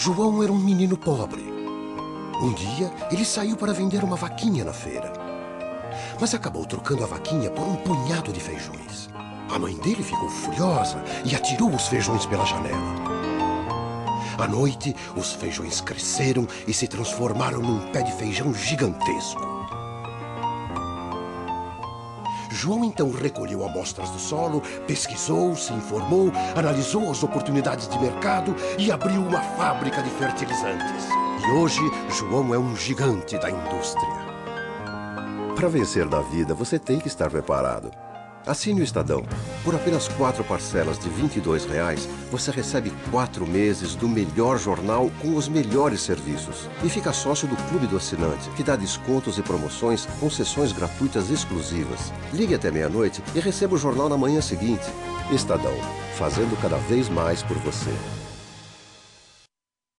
João era um menino pobre. Um dia, ele saiu para vender uma vaquinha na feira. Mas acabou trocando a vaquinha por um punhado de feijões. A mãe dele ficou furiosa e atirou os feijões pela janela. À noite, os feijões cresceram e se transformaram num pé de feijão gigantesco. João então recolheu amostras do solo, pesquisou, se informou, analisou as oportunidades de mercado e abriu uma fábrica de fertilizantes. E hoje, João é um gigante da indústria. Para vencer na vida, você tem que estar preparado. Assine o Estadão. Por apenas 4 parcelas de R$ 22,00, você recebe 4 meses do melhor jornal com os melhores serviços. E fica sócio do Clube do Assinante, que dá descontos e promoções com sessões gratuitas exclusivas. Ligue até meia-noite e receba o jornal na manhã seguinte. Estadão, fazendo cada vez mais por você.